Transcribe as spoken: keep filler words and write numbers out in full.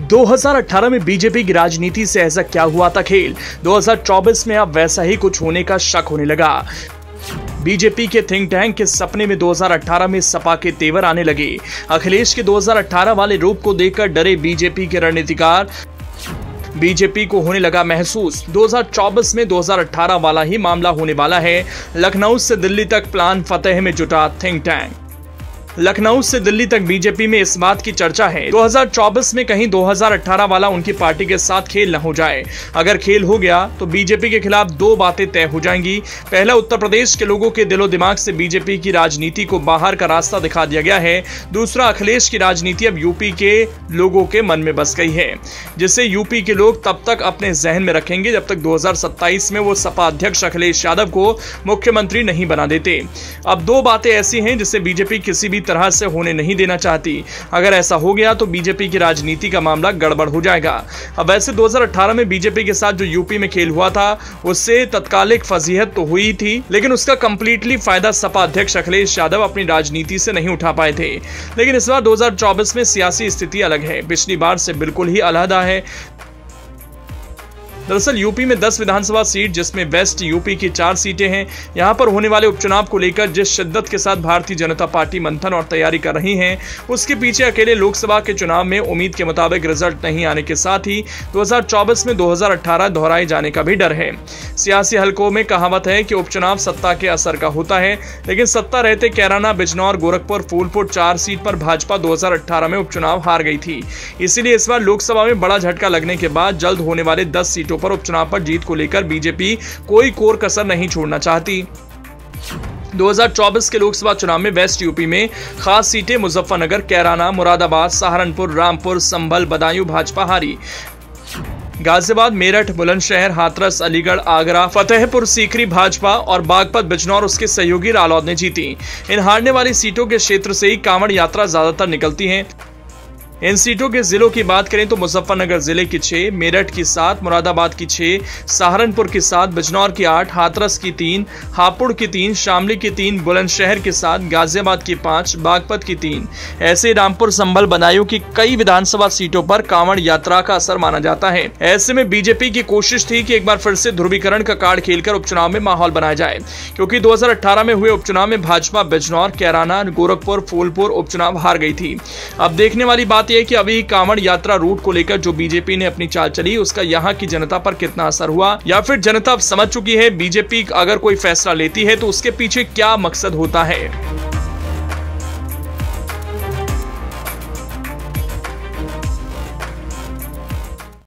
दो हज़ार अठारह में बीजेपी की राजनीति से ऐसा क्या हुआ था खेल, दो हज़ार चौबीस में अब वैसा ही कुछ होने का शक होने लगा। बीजेपी के थिंक टैंक के सपने में दो हज़ार अठारह में सपा के तेवर आने लगे। अखिलेश के दो हज़ार अठारह वाले रूप को देखकर डरे बीजेपी के रणनीतिकार। बीजेपी को होने लगा महसूस दो हज़ार चौबीस में दो हज़ार अठारह वाला ही मामला होने वाला है। लखनऊ से दिल्ली तक प्लान फतेह में जुटा थिंक टैंक। लखनऊ से दिल्ली तक बीजेपी में इस बात की चर्चा है दो हज़ार चौबीस में कहीं दो हज़ार अठारह वाला उनकी पार्टी के साथ खेल न हो जाए। अगर खेल हो गया तो बीजेपी के खिलाफ दो बातें तय हो जाएंगी। पहला, उत्तर प्रदेश के लोगों के दिलो दिमाग से बीजेपी की राजनीति को बाहर का रास्ता दिखा दिया गया है। दूसरा, अखिलेश की राजनीति अब यूपी के लोगों के मन में बस गई है, जिसे यूपी के लोग तब तक अपने जहन में रखेंगे जब तक दो हज़ार सत्ताईस में वो सपा अध्यक्ष अखिलेश यादव को मुख्यमंत्री नहीं बना देते। अब दो बातें ऐसी हैं जिसे बीजेपी किसी भी तरह से होने नहीं देना चाहती। अगर ऐसा हो गया तो बीजेपी की राजनीति का मामला गड़बड़ हो जाएगा। अब वैसे दो हज़ार अठारह में बीजेपी के साथ जो यूपी में खेल हुआ था उससे तत्कालिक फजीहत तो हुई थी, लेकिन उसका कंप्लीटली फायदा सपा अध्यक्ष अखिलेश यादव अपनी राजनीति से नहीं उठा पाए थे। लेकिन इस बार दो हज़ार चौबीस में सियासी स्थिति अलग है, पिछली बार से बिल्कुल ही अलहदा है। दरअसल यूपी में दस विधानसभा सीट, जिसमें वेस्ट यूपी की चार सीटें हैं। यहां पर होने वाले उपचुनाव को लेकर जिस शिद्दत के साथ भारतीय जनता पार्टी मंथन और तैयारी कर रही है, उसके पीछे अकेले लोकसभा के चुनाव में उम्मीद के मुताबिक रिजल्ट नहीं आने के साथ ही दो हज़ार चौबीस में दो हज़ार अठारह दोहराए जाने का भी डर है। सियासी हलकों में कहावत है कि उपचुनाव सत्ता के असर का होता है, लेकिन सत्ता रहते कैराना, बिजनौर, गोरखपुर, फूलपुर चार सीट पर भाजपा दो हज़ार अठारह में उपचुनाव हार गई थी। इसीलिए इस बार लोकसभा में बड़ा झटका लगने के बाद जल्द होने वाले दस सीटों पर उपचुनाव पर जीत को लेकर बीजेपी कोई कोर कसर नहीं छोड़ना चाहती। दो हज़ार चौबीस के लोकसभा चुनाव में वेस्ट यूपी में खास सीटें मुजफ्फरनगर, कैराना, मुरादाबाद, सहारनपुर, रामपुर, संभल, बदायूं भाजपा हारी। गाजियाबाद, मेरठ, बुलंदशहर, हाथरस, अलीगढ़, आगरा, फतेहपुर सीकरी भाजपा और बागपत, बिजनौर उसके सहयोगी रालोद ने जीती। इन हारने वाली सीटों के क्षेत्र से ही कांवड़ यात्रा ज्यादातर निकलती है। इन सीटों के जिलों की बात करें तो मुजफ्फरनगर जिले की छह, मेरठ की सात, मुरादाबाद की छह, सहारनपुर की सात, बिजनौर की आठ, हाथरस की तीन, हापुड़ की तीन, शामली की तीन, बुलंदशहर की सात, गाजियाबाद की पांच, बागपत की तीन। ऐसे रामपुर, संभल, बदायूं की कई विधानसभा सीटों पर कांवड़ यात्रा का असर माना जाता है। ऐसे में बीजेपी की कोशिश थी कि एक बार फिर से ध्रुवीकरण का कार्ड खेलकर उपचुनाव में माहौल बनाया जाए, क्योंकि दो हज़ार अठारह में हुए उपचुनाव में भाजपा बिजनौर, कैराना, गोरखपुर, फूलपुर उपचुनाव हार गई थी। अब देखने वाली बात यह कि अभी कांवड़ यात्रा रूट को लेकर जो बीजेपी ने अपनी चाल चली, उसका यहां की जनता पर कितना असर हुआ, या फिर जनता अब समझ चुकी है बीजेपी अगर कोई फैसला लेती है तो उसके पीछे क्या मकसद होता है।